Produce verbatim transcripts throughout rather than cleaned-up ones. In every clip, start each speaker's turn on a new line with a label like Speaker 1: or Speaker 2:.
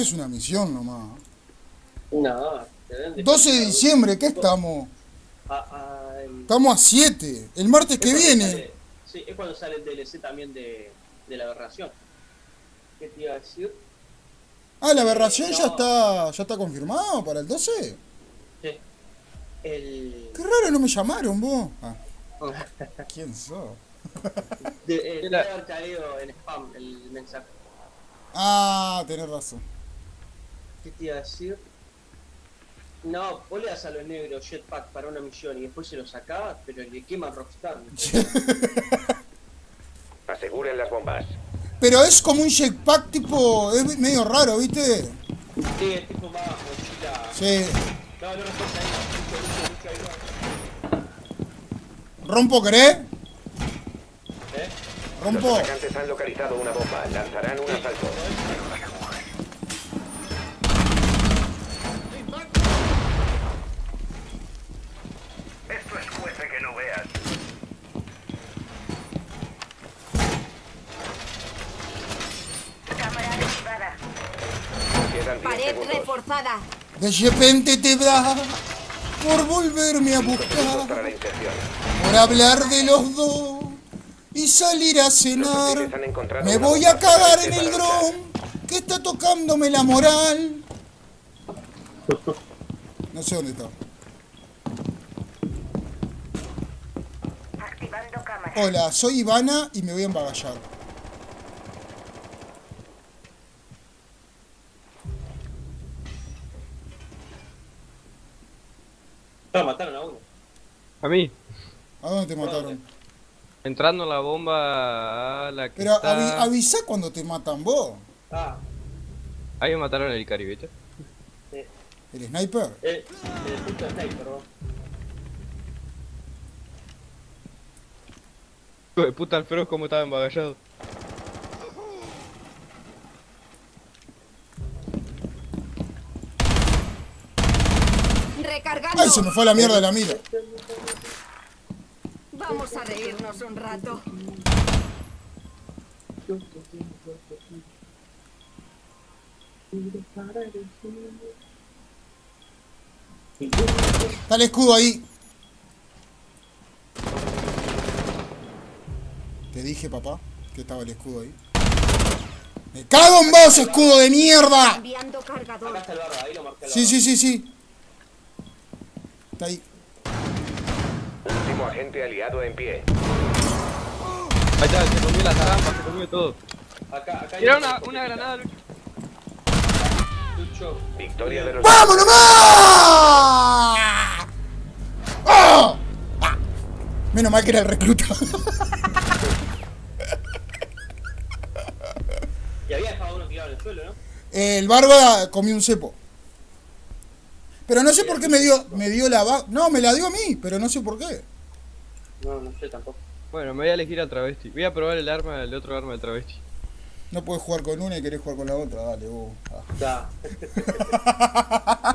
Speaker 1: Es una misión nomás.
Speaker 2: No,
Speaker 1: doce de diciembre, ¿qué estamos?
Speaker 2: A, a, el...
Speaker 1: Estamos a siete. El martes que viene.
Speaker 2: Sale, sí, es cuando sale el D L C también de, de la aberración. ¿Qué te iba a decir?
Speaker 1: Ah, la aberración
Speaker 2: eh, no.
Speaker 1: ya está ya está confirmado para el doce.
Speaker 2: Sí. El...
Speaker 1: Qué raro, no me llamaron vos. Ah. ¿Quién sos?
Speaker 2: De, eh, debe haber caído en spam el mensaje.
Speaker 1: Ah, tenés razón.
Speaker 2: ¿Qué te iba a decir? No, vos le das a los negros jetpack para una misión y después se lo sacaba, pero le quema Rockstar.
Speaker 3: Aseguren las bombas.
Speaker 1: Pero es como un jetpack tipo... es medio raro, ¿viste?
Speaker 2: Sí, es tipo más mochila.
Speaker 1: Sí.
Speaker 2: No, no, no, no, no, no.
Speaker 1: ¿Rompo querés?
Speaker 2: ¿Eh?
Speaker 1: Rompo.
Speaker 3: Los atacantes han localizado una bomba. Lanzarán un asalto.
Speaker 4: Esto es juece que no veas.
Speaker 5: Cámara activada.
Speaker 3: Quedan diez
Speaker 5: Pared
Speaker 3: segundos.
Speaker 5: reforzada.
Speaker 1: De repente te da por volverme a
Speaker 3: Cinco segundos
Speaker 1: buscar,
Speaker 3: para la inserción.
Speaker 1: por hablar de los dos y salir a
Speaker 3: Los
Speaker 1: cenar.
Speaker 3: hostiles han encontrado
Speaker 1: Me
Speaker 3: una
Speaker 1: voy
Speaker 3: bomba
Speaker 1: a cagar en
Speaker 3: para
Speaker 1: el
Speaker 3: luchar.
Speaker 1: dron que está tocándome la moral. No sé dónde está.
Speaker 5: Activando cámara.
Speaker 1: Hola, soy Ivana y me voy a embagallar.
Speaker 2: No, mataron a uno.
Speaker 6: A mí.
Speaker 1: ¿A dónde te mataron?
Speaker 6: Entrando la bomba a la que
Speaker 1: Pero
Speaker 6: está...
Speaker 1: avi- avisa cuando te matan vos.
Speaker 2: Ah,
Speaker 6: Ahí me mataron el Icari, ¿viste?
Speaker 2: sí.
Speaker 1: ¿El sniper?
Speaker 2: El, el puto sniper, ¿no?
Speaker 6: Hijo de puta, Alfredo, como estaba embagallado.
Speaker 5: Recargando.
Speaker 1: ¡Ay, se me fue a la mierda la mira!
Speaker 5: Vamos a reírnos un rato.
Speaker 1: Está el escudo ahí. Te dije, papá, que estaba el escudo ahí. ¡Me cago en vos, escudo de mierda!
Speaker 5: Enviando cargador.
Speaker 2: Acá está el barba, ahí lo marqué.
Speaker 1: Sí, sí, sí, sí. Está ahí.
Speaker 3: Último agente aliado en pie.
Speaker 6: Ahí está, se comió la trampa, se comió todo.
Speaker 2: Acá, acá.
Speaker 6: Tira una, una granada, Lucho.
Speaker 2: Lucho.
Speaker 3: Victoria de los...
Speaker 1: ¡Vamos nomás! ¡Ah! Ah. Menos mal que era el recluta.
Speaker 2: Y había dejado uno tirado en el suelo, ¿no?
Speaker 1: El barba comió un cepo. Pero no sé por qué me dio, me dio la va... No, me la dio a mí, pero no sé por qué.
Speaker 2: No, no sé tampoco.
Speaker 6: Bueno, me voy a elegir al travesti. Voy a probar el arma, el otro arma del travesti.
Speaker 1: No puedes jugar con una y querés jugar con la otra, dale vos. Ah.
Speaker 2: Da.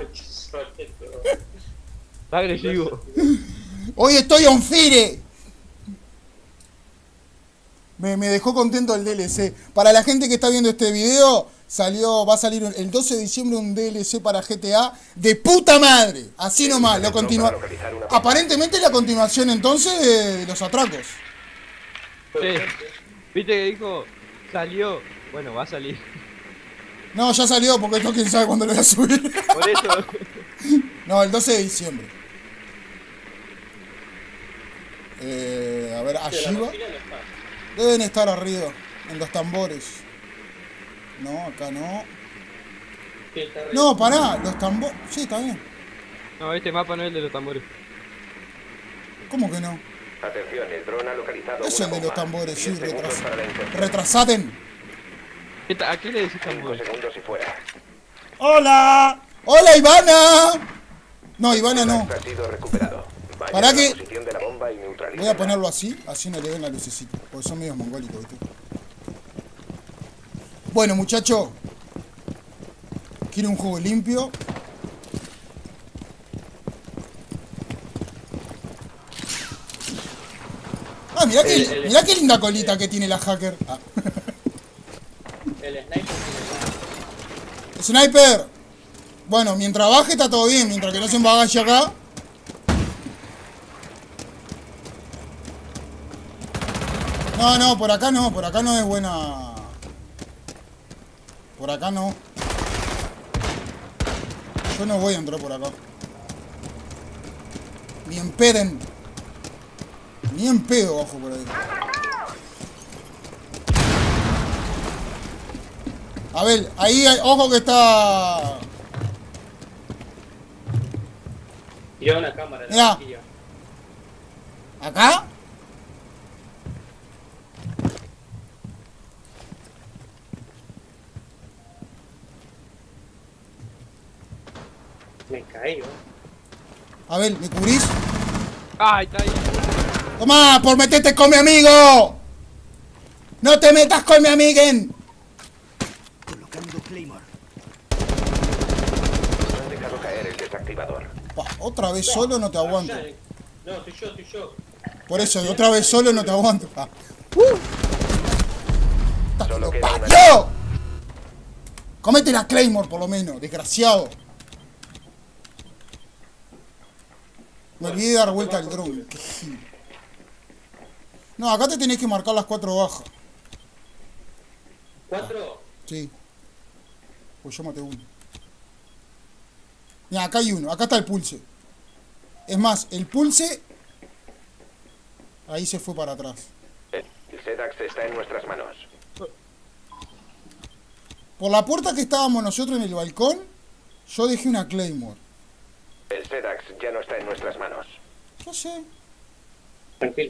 Speaker 6: Está agresivo.
Speaker 1: Hoy estoy on fire. Me, me dejó contento el D L C. Para la gente que está viendo este video, salió, va a salir el doce de diciembre un D L C para G T A de puta madre. Así nomás, lo continúa. Aparentemente la continuación entonces de, de los atracos.
Speaker 6: Sí. ¿Viste que dijo? Salió. Bueno, va a salir.
Speaker 1: No, ya salió porque esto quién sabe cuándo lo voy a subir.
Speaker 6: Por eso.
Speaker 1: No, el doce de diciembre. Eh, a ver, allí va. Deben estar arriba, en los tambores. No, acá no. No, pará, los tambores. Sí, está bien.
Speaker 6: No, este mapa no es el de los tambores.
Speaker 1: ¿Cómo que no?
Speaker 3: Atención, el dron ha localizado
Speaker 1: Es
Speaker 3: una
Speaker 1: el de los
Speaker 3: bomba.
Speaker 1: tambores, sí,
Speaker 3: diez segundos
Speaker 1: retras
Speaker 3: para la inserción.
Speaker 1: retrasaden.
Speaker 6: ¿Qué ta- ¿A qué le decís
Speaker 3: cinco
Speaker 6: tambores?
Speaker 3: segundos y fuera.
Speaker 1: ¡Hola! ¡Hola, Ivana! No, Ivana
Speaker 3: El
Speaker 1: no.
Speaker 3: acto ha sido recuperado. Vaya
Speaker 1: Pará
Speaker 3: a la
Speaker 1: que-
Speaker 3: posición de la bomba y neutralízala.
Speaker 1: Voy a ponerlo así, así no le ven la lucecita. Porque son medios mongólicos, ¿viste? Bueno, muchacho. Quiero un juego limpio. Ah, mirá,
Speaker 2: El-
Speaker 1: que,
Speaker 2: el-
Speaker 1: mirá qué linda colita que tiene la hacker. Ah.
Speaker 2: El sniper tiene
Speaker 1: Sniper. Bueno, mientras baje está todo bien. Mientras que no se embagalle acá. No, no, por acá no. Por acá no es buena. Por acá no. Yo no voy a entrar por acá. Ni en peden. Ni en pedo bajo por ahí. A ver, ahí hay, ojo que está.
Speaker 2: Tiró una cámara en
Speaker 1: Mirá.
Speaker 2: la taquilla.
Speaker 1: ¿Acá?
Speaker 2: Me caí, ¿no?
Speaker 1: A ver, ¿me cubrís?
Speaker 6: ¡Ay, está ahí!
Speaker 1: ¡Tomá! ¡Por meterte con mi amigo! ¡No te metas con mi amiguen!
Speaker 4: Colocando Claymore.
Speaker 3: Han dejado caer el desactivador.
Speaker 1: Pa, otra vez solo no te aguanto.
Speaker 2: Allá, eh. No, estoy yo, estoy yo.
Speaker 1: Por eso, otra vez solo no te aguanto. Pa. ¡Uh! ¡Está que
Speaker 3: Solo
Speaker 1: lo
Speaker 3: queda una-
Speaker 1: parió! Comete la Claymore por lo menos, desgraciado. Me olvidé de dar vuelta al dron. Qué gil. No, acá te tenés que marcar las cuatro bajas.
Speaker 2: ¿Cuatro?
Speaker 1: Sí. Pues yo maté uno. Mira, acá hay uno. Acá está el pulse. Es más, el pulse... Ahí se fue para atrás.
Speaker 3: El SEDAX está en nuestras manos.
Speaker 1: Por la puerta que estábamos nosotros en el balcón, yo dejé una Claymore.
Speaker 3: El SEDAX ya no está en nuestras manos.
Speaker 1: Yo sé.
Speaker 2: Tranquilo.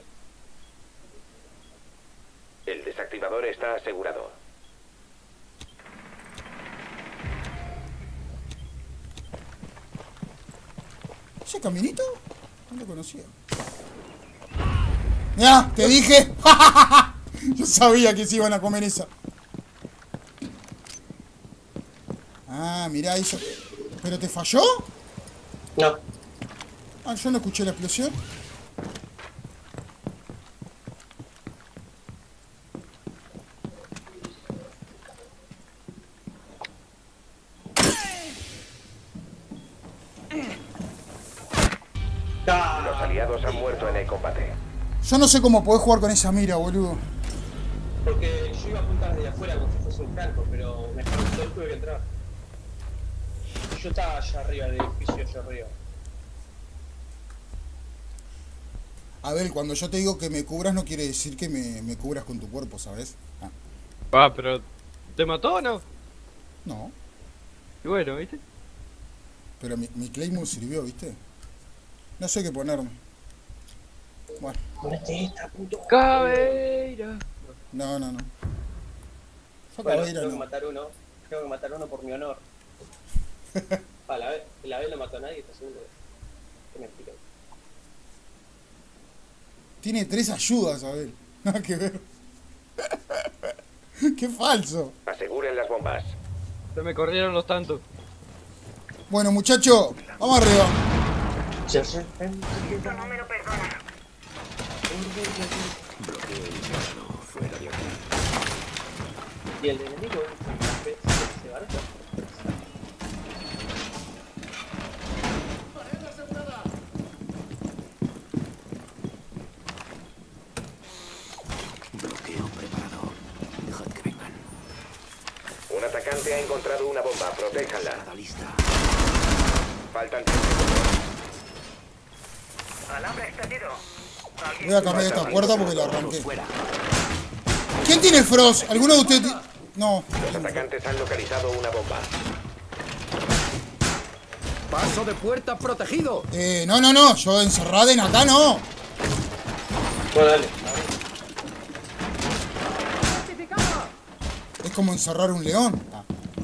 Speaker 3: El desactivador está asegurado.
Speaker 1: ¿Ese caminito? No lo conocía. Ya, te dije. Yo sabía que se iban a comer esa. Ah, mirá eso. ¿Pero te falló?
Speaker 2: No.
Speaker 1: Ah, yo no escuché la explosión.
Speaker 3: Los aliados han muerto en el combate.
Speaker 1: Yo no sé cómo podés jugar con esa mira, boludo.
Speaker 2: Porque yo iba a apuntar desde afuera como si fuese un franco, pero me preguntó y tuve que entrar. Yo estaba allá arriba del edificio, allá arriba.
Speaker 1: A ver, cuando yo te digo que me cubras no quiere decir que me, me cubras con tu cuerpo, ¿sabes? Ah,
Speaker 6: Ah, pero... ¿Te mató o no?
Speaker 1: no,
Speaker 6: Y bueno, ¿viste?
Speaker 1: pero mi, mi Claymore sirvió, ¿viste? No sé qué ponerme. Bueno,
Speaker 2: Ponete esta, puto.
Speaker 6: ¡Caveira!
Speaker 1: no, no, no. Yo
Speaker 2: Bueno,
Speaker 1: Caveira
Speaker 2: tengo que
Speaker 1: no.
Speaker 2: matar uno. Tengo que matar uno por mi honor. Ah, la vez, la vez no mató a nadie, está seguro. Qué mentira.
Speaker 1: Tiene tres ayudas, a ver. Nada que ver. Qué falso.
Speaker 3: Aseguren las bombas.
Speaker 6: Se me corrieron los tantos.
Speaker 1: Bueno, muchachos, vamos arriba.
Speaker 5: Esto no me lo perdona.
Speaker 2: Y el enemigo se, se barata.
Speaker 4: Bloqueo preparado. Dejad que vengan.
Speaker 3: Un atacante ha encontrado una bomba. Protéjanla.
Speaker 4: Nada lista.
Speaker 3: Faltan tres
Speaker 5: Alambre extendido.
Speaker 1: Voy a cambiar esta puerta porque la arranqué.
Speaker 4: Fuera.
Speaker 1: ¿Quién tiene Frost? ¿Alguno de ustedes? ti- No.
Speaker 3: Los atacantes han localizado una bomba.
Speaker 4: Paso de puerta protegido.
Speaker 1: Eh, no, no, no. Yo encerrada en acá no.
Speaker 2: Bueno, dale.
Speaker 1: Es como encerrar un león. Ah.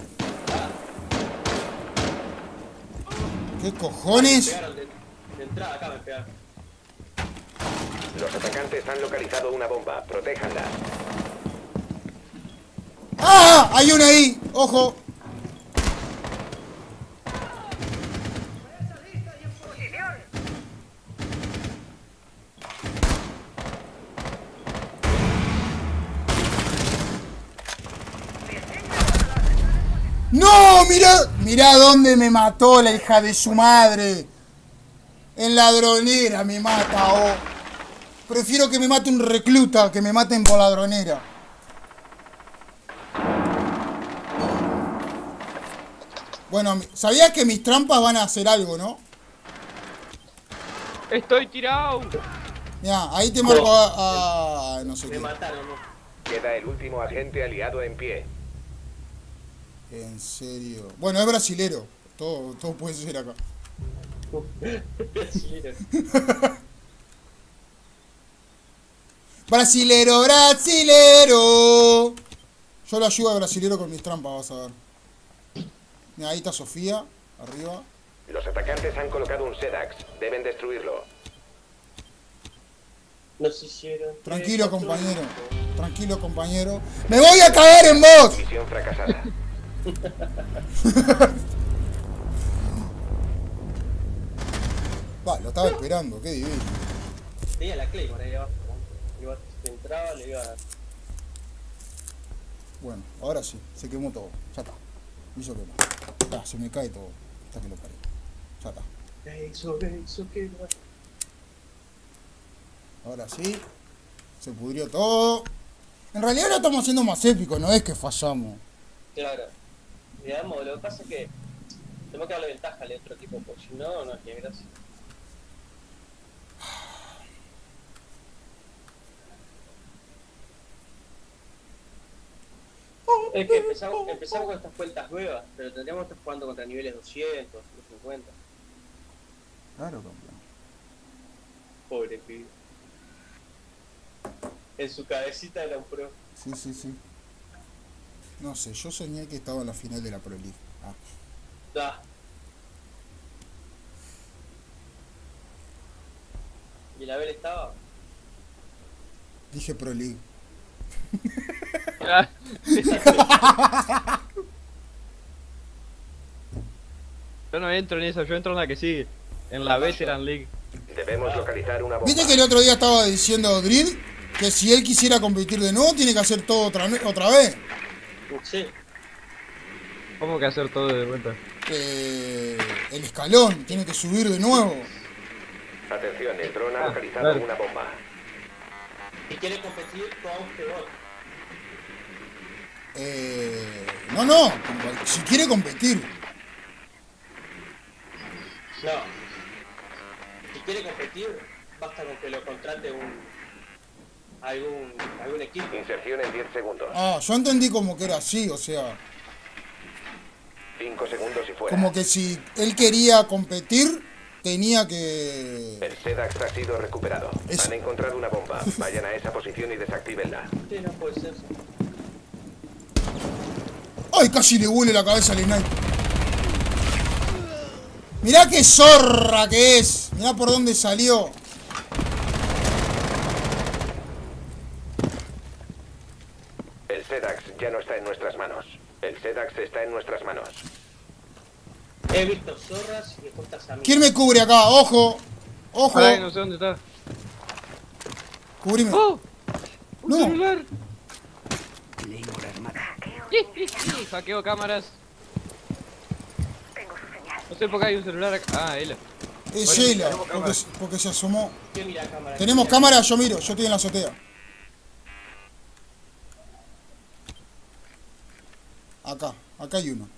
Speaker 1: ¿Qué
Speaker 2: Me
Speaker 1: cojones?
Speaker 2: pegaron de, de entrada, acá me pegaron.
Speaker 3: Los atacantes han localizado una bomba. Protéjanla.
Speaker 1: ¡Ah! Hay una ahí. Ojo.
Speaker 5: Posición.
Speaker 1: ¡No! No, mirá, mirá dónde me mató la hija de su madre. En ladronera me mata, oh. Prefiero que me mate un recluta que me maten por ladronera. Bueno, ¿sabías que mis trampas van a hacer algo, no?
Speaker 6: Estoy tirado.
Speaker 1: Mirá, ahí te marco a... a no sé
Speaker 2: Me
Speaker 1: qué.
Speaker 2: mataron, ¿no?
Speaker 3: Queda el último agente aliado en pie.
Speaker 1: En serio. Bueno, es brasilero. Todo, todo puede ser acá.
Speaker 2: Brasilero.
Speaker 1: Brasilero, brasilero. Yo lo ayudo al brasilero con mis trampas, vas a ver. Mira, ahí está Sofía, arriba.
Speaker 3: Los atacantes han colocado un Sedax. Deben destruirlo.
Speaker 2: Nos hicieron.
Speaker 1: Tranquilo, compañero. Tranquilo, compañero. ¡Me voy a cagar en vos!
Speaker 3: Misión fracasada.
Speaker 1: Va, lo estaba esperando, qué divino.
Speaker 2: Tenía la Claymore ahí abajo. Iba, si entraba, le iba a...
Speaker 1: Bueno, ahora sí, se quemó todo. Ya está. Hizo quemar. Ah, se me cae todo. Hasta que lo paré. Ya está.
Speaker 2: Eso, eso, que...
Speaker 1: Ahora sí. Se pudrió todo. En realidad ahora estamos haciendo más épico, no es que fallamos.
Speaker 2: Claro. Digamos, lo que pasa es que tenemos que darle ventaja al otro equipo, porque si no, no tiene gracia. Es que empezamos, empezamos con estas vueltas nuevas, pero tendríamos que estar jugando contra niveles doscientos, doscientos cincuenta.
Speaker 1: Claro, campeón.
Speaker 2: Pobre pibe. En su cabecita era un pro.
Speaker 1: Sí, sí, sí. No sé, yo soñé que estaba en la final de la Pro League. Ah.
Speaker 2: Da. ¿Y la Abel estaba?
Speaker 1: Dije Pro League.
Speaker 6: Ah, Yo no entro en esa, yo entro en la que sigue. En la Veteran League.
Speaker 3: Debemos localizar una bomba.
Speaker 1: ¿Viste que el otro día estaba diciendo Drid que si él quisiera competir de nuevo tiene que hacer todo otra, otra vez?
Speaker 2: Sí.
Speaker 6: ¿Cómo que hacer todo de vuelta?
Speaker 1: Eh, el escalón, tiene que subir de nuevo.
Speaker 3: Atención, el dron ha
Speaker 6: Ah,
Speaker 3: localizado
Speaker 6: claro.
Speaker 3: una bomba.
Speaker 2: Y quiere competir con Augebot.
Speaker 1: Eh, no, no, si quiere competir.
Speaker 2: No. Si quiere competir, basta con que lo contrate un algún algún equipo.
Speaker 3: Inserción en diez segundos.
Speaker 1: Ah, yo entendí como que era así, o sea,
Speaker 3: cinco segundos y fuera.
Speaker 1: como que si él quería competir, tenía que...
Speaker 3: El Sedax ha sido recuperado.
Speaker 1: Eso.
Speaker 3: Han encontrado una bomba. Vayan a esa posición y desactívenla.
Speaker 2: Sí, no puede ser.
Speaker 1: ¡Ay, casi le huele la cabeza al sniper! Mirá qué zorra que es. Mirá por dónde salió.
Speaker 3: El Sedax ya no está en nuestras manos. El Sedax está en nuestras manos.
Speaker 2: He visto zorras y justas a mí.
Speaker 1: ¿Quién me cubre acá? ¡Ojo! ¡Ojo!
Speaker 6: Ay, no sé dónde está.
Speaker 1: Cubrime.
Speaker 6: ¡Oh! ¡Un
Speaker 1: No.
Speaker 6: celular! Hackeo cámaras. No sé por qué hay un celular acá. Ah, él.
Speaker 1: Es
Speaker 6: Oye,
Speaker 1: Sheila,
Speaker 6: tenemos
Speaker 1: porque,
Speaker 6: cámara.
Speaker 1: porque se asomó.
Speaker 2: ¿Quién mira cámara?
Speaker 1: ¿Tenemos cámara? Yo miro, yo estoy en la azotea. Acá, acá hay uno.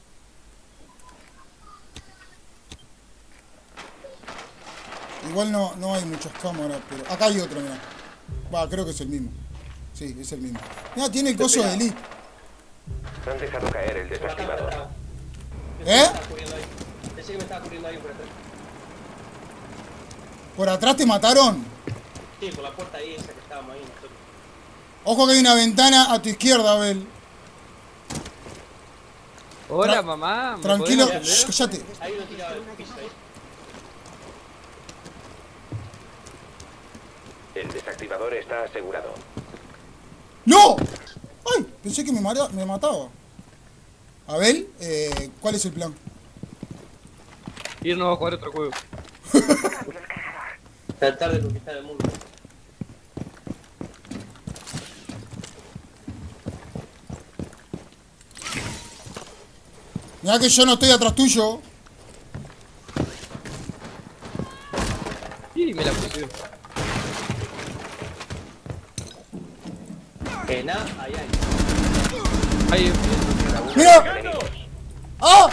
Speaker 1: Igual no, no hay muchas cámaras, pero... Acá hay otro, mirá. Va, creo que es el mismo. Sí, es el mismo. Mirá, tiene el coso de Elite.
Speaker 3: Han dejado caer el desactivador.
Speaker 1: ¿Eh?
Speaker 2: Pensé que me estaba cubriendo alguien por atrás.
Speaker 1: ¿Por atrás te mataron?
Speaker 2: Sí, por la puerta ahí, esa que estábamos ahí nosotros.
Speaker 1: Ojo que hay una ventana a tu izquierda, Abel.
Speaker 6: Hola,
Speaker 1: Tra-
Speaker 6: mamá. ¿me
Speaker 1: Tranquilo,
Speaker 6: podés atender?
Speaker 1: shh, cállate.
Speaker 2: Ahí uno tiraba el piso ahí.
Speaker 3: El desactivador está asegurado.
Speaker 1: ¡No! ¡Ay! Pensé que me, mara- me mataba. Abel, eh, ¿cuál es el plan?
Speaker 6: Irnos a jugar otro juego.
Speaker 2: Tratar de conquistar el mundo.
Speaker 1: Mirá que yo no estoy atrás tuyo.
Speaker 6: Y me la puse.
Speaker 2: Que nada, ahí hay.
Speaker 6: Ahí,
Speaker 1: ¡Mira! ¡Ah!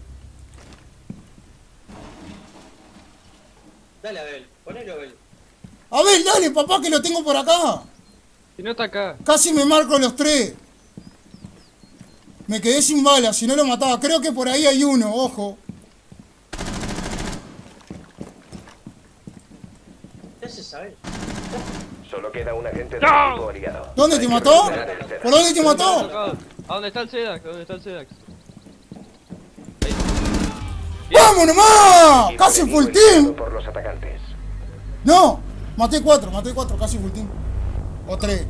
Speaker 2: Dale a Abel, ponelo a Abel.
Speaker 1: A ver, dale, papá, que lo tengo por acá.
Speaker 6: si no está acá.
Speaker 1: Casi me marco los tres. Me quedé sin balas, si no lo mataba. Creo que por ahí hay uno, ojo.
Speaker 2: ¿Qué haces, Abel?
Speaker 3: Solo queda un agente de
Speaker 6: ¡No!
Speaker 3: equipo aliado.
Speaker 1: ¿Dónde
Speaker 3: Hay
Speaker 1: te
Speaker 3: que
Speaker 1: mató?
Speaker 3: recuperar el Sedax.
Speaker 1: ¿Por dónde te mató?
Speaker 6: ¿A dónde está el Sedax? ¿A dónde está el Sedax?
Speaker 1: ¡Vamos nomás!
Speaker 3: Equipo
Speaker 1: ¡Casi
Speaker 3: enemigo
Speaker 1: full
Speaker 3: eliminado
Speaker 1: team!
Speaker 3: por los atacantes.
Speaker 1: No, maté cuatro, maté cuatro, casi full team. O tres.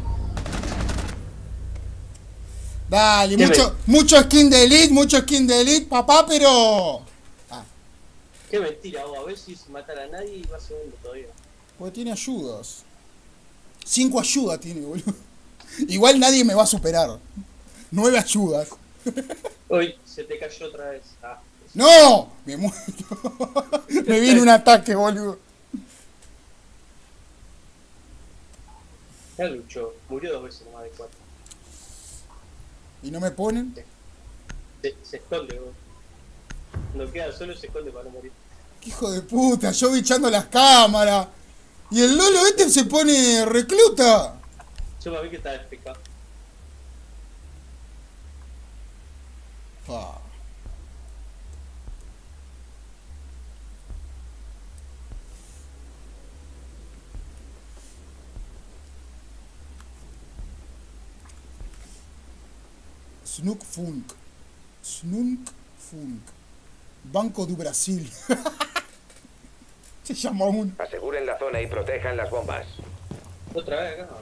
Speaker 1: Dale,
Speaker 2: ¿Qué
Speaker 1: mucho, mucho skin de elite, mucho skin de elite, papá, pero... Ah,
Speaker 2: Qué mentira, vos, a ver si sin matar a nadie y va segundo todavía.
Speaker 1: porque tiene ayudas. Cinco ayudas tiene, boludo. Igual nadie me va a superar. Nueve ayudas.
Speaker 2: Uy, se te cayó otra vez. Ah,
Speaker 1: ¡No! Me muero. Me viene un ataque, boludo.
Speaker 2: ya luchó, murió dos veces nomás de cuatro.
Speaker 1: ¿Y no me ponen?
Speaker 2: Se, se esconde, vos. No queda solo, se esconde para no morir.
Speaker 1: ¡Qué hijo de puta! Yo bichando las cámaras. Y el Lolo este se pone recluta.
Speaker 2: Yo para mí que está despecado.
Speaker 1: Pa. Snook Funk. Snook Funk. Banco do Brasil. Se llama uno.
Speaker 3: Aseguren la zona y protejan las bombas.
Speaker 2: Otra vez acá.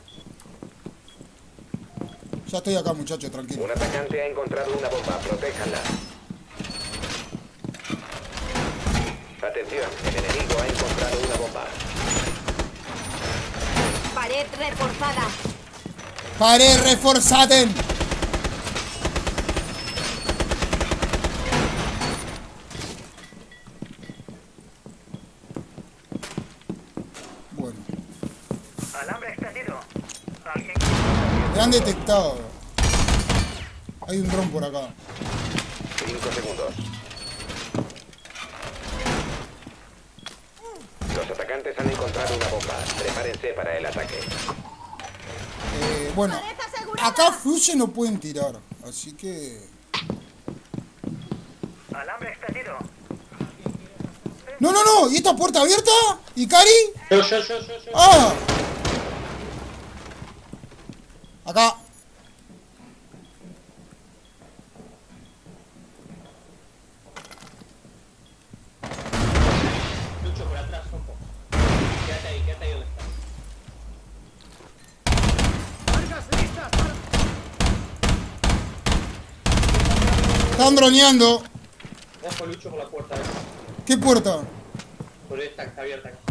Speaker 1: Ya estoy acá, muchacho, tranquilo.
Speaker 3: Un atacante ha encontrado una bomba. Protéjanla. Atención, el enemigo ha encontrado una bomba.
Speaker 5: Pared reforzada.
Speaker 1: Pared reforzada. Bueno,
Speaker 4: Alambre extendido. Alguien.
Speaker 1: me han detectado. Hay un dron por acá.
Speaker 3: Cinco segundos. Los atacantes han encontrado una bomba. Prepárense para el ataque.
Speaker 1: Eh, bueno, acá Fusion no pueden tirar, así que...
Speaker 4: Alambre extendido.
Speaker 1: ¡No, no, no! ¿Y esta puerta abierta? ¿Y Cari?
Speaker 2: Yo, yo, yo, yo, yo.
Speaker 1: ¡Ah! Acá.
Speaker 2: Lucho por atrás, ojo. Quédate ahí, quédate ahí donde estás.
Speaker 1: Están droneando.
Speaker 2: Ojo, Lucho, por la puerta. ¿Ves?
Speaker 1: ¿Qué puerta?
Speaker 2: Por esta que está abierta acá.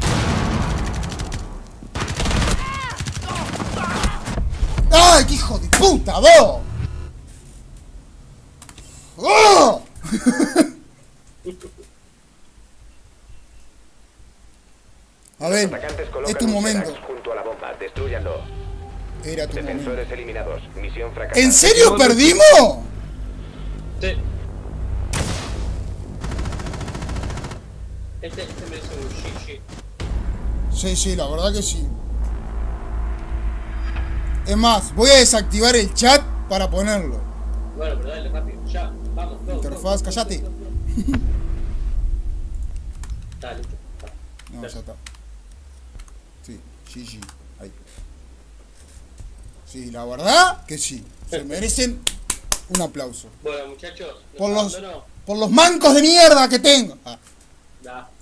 Speaker 1: ¡Ay, qué hijo de puta, vos! ¡Oh! A
Speaker 3: Los
Speaker 1: ver,
Speaker 3: atacantes
Speaker 1: es
Speaker 3: colocan
Speaker 1: tu
Speaker 3: un
Speaker 1: momento.
Speaker 3: Sedax junto a la bomba. Destrúyanlo.
Speaker 1: Era tu momento.
Speaker 3: Defensores eliminados. Misión fracasada.
Speaker 1: ¿En serio perdimos?
Speaker 2: Sí. Este, este merece un G G.
Speaker 1: Sí, sí, la verdad que sí. Es más, voy a desactivar el chat para ponerlo.
Speaker 2: Bueno, pero dale rápido. Ya, vamos, go,
Speaker 1: Interfaz,
Speaker 2: go, go,
Speaker 1: cállate.
Speaker 2: go, go, go. Dale, Lucho.
Speaker 1: No, ya está. Sí, G G. Ahí. Sí, la verdad que sí. Se merecen un aplauso.
Speaker 2: Bueno, muchachos. nos
Speaker 1: Por los,
Speaker 2: abandonó.
Speaker 1: por los mancos de mierda que tengo. Ah.
Speaker 2: Da.